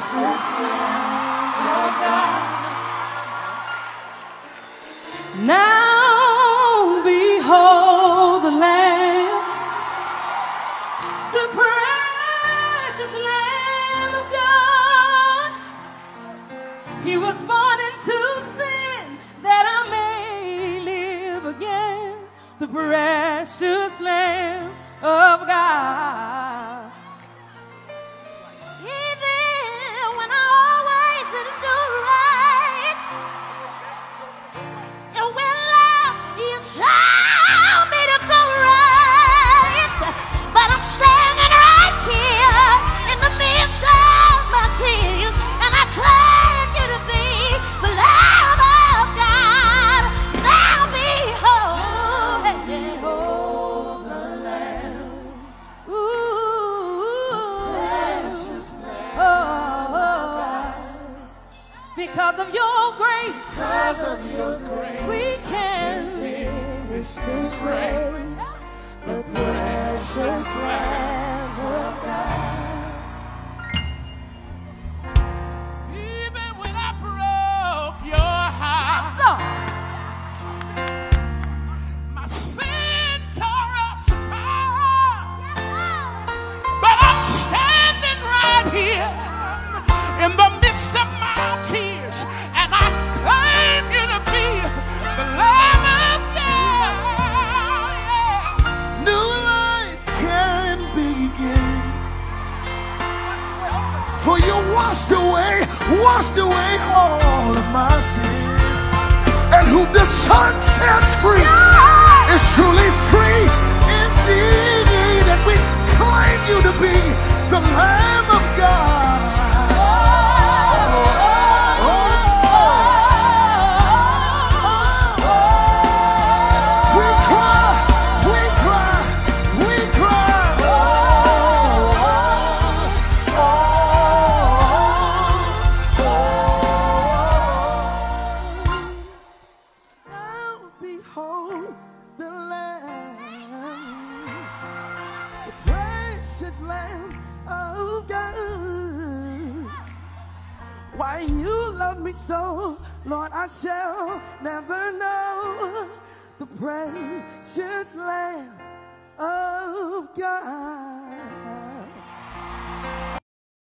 precious Lamb of God. Now behold the Lamb, the precious Lamb of God. He was born into sin that I may live again. The precious Lamb of God. Even when I always didn't do right, and when love you told me to go right, but I'm standing right here in the midst of my tears, and I claim you to be the Lamb of God. Now behold, behold the Lamb. Ooh, precious Lamb. Oh, because of your grace, Because of your grace, we can finish this race. The precious Lamb of God. Even when I broke your heart, my sin tore us apart. But I'm standing right here in the midst of my tears, and I claim you to be the Lamb of God. Yeah. New life can begin, for you washed away all of my sins. And who the Son sets free is truly free indeed. And we claim you to be the Lamb of God. We cry, we cry, we cry. Now behold the Lamb, the precious Lamb of God. Why you love me so, Lord, I shall never know. The precious Lamb of God.